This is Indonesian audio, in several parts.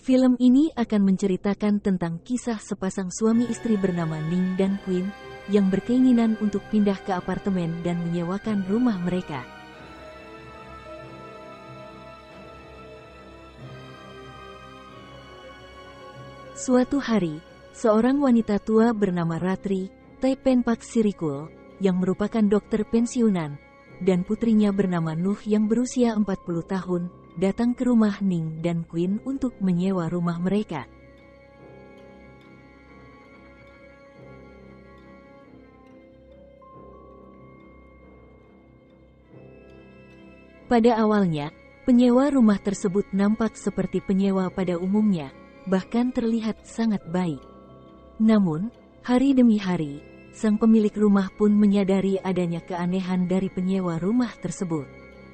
Film ini akan menceritakan tentang kisah sepasang suami istri bernama Ning dan Queen yang berkeinginan untuk pindah ke apartemen dan menyewakan rumah mereka. Suatu hari, seorang wanita tua bernama Ratri Taipenpak Sirikul, yang merupakan dokter pensiunan, dan putrinya bernama Nuh yang berusia 40 tahun, datang ke rumah Ning dan Queen untuk menyewa rumah mereka. Pada awalnya, penyewa rumah tersebut nampak seperti penyewa pada umumnya, bahkan terlihat sangat baik. Namun, hari demi hari, sang pemilik rumah pun menyadari adanya keanehan dari penyewa rumah tersebut.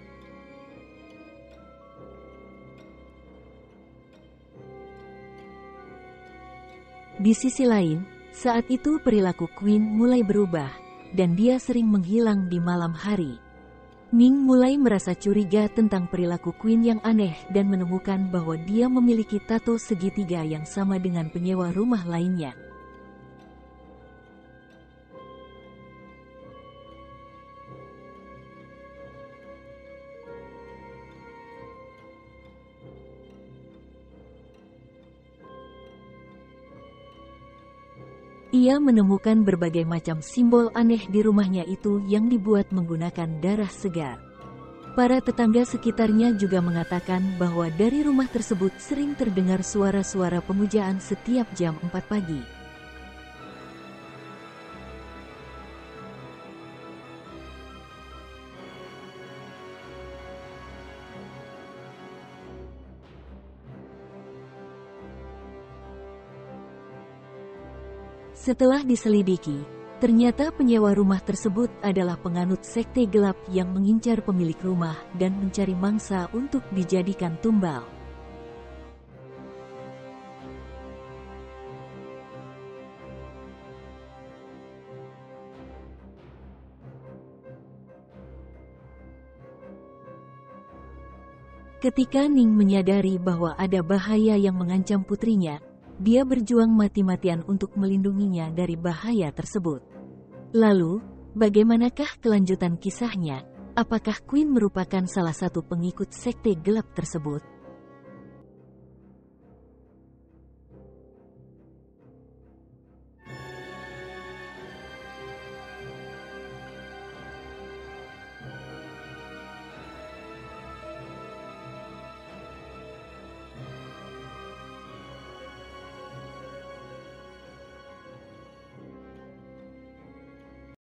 Di sisi lain, saat itu perilaku Queen mulai berubah, dan dia sering menghilang di malam hari. Ning mulai merasa curiga tentang perilaku Queen yang aneh dan menemukan bahwa dia memiliki tato segitiga yang sama dengan penyewa rumah lainnya. Ia menemukan berbagai macam simbol aneh di rumahnya itu yang dibuat menggunakan darah segar. Para tetangga sekitarnya juga mengatakan bahwa dari rumah tersebut sering terdengar suara-suara pemujaan setiap jam 4 pagi. Setelah diselidiki, ternyata penyewa rumah tersebut adalah penganut sekte gelap yang mengincar pemilik rumah dan mencari mangsa untuk dijadikan tumbal. Ketika Ning menyadari bahwa ada bahaya yang mengancam putrinya, dia berjuang mati-matian untuk melindunginya dari bahaya tersebut. Lalu, bagaimanakah kelanjutan kisahnya? Apakah Queen merupakan salah satu pengikut sekte gelap tersebut?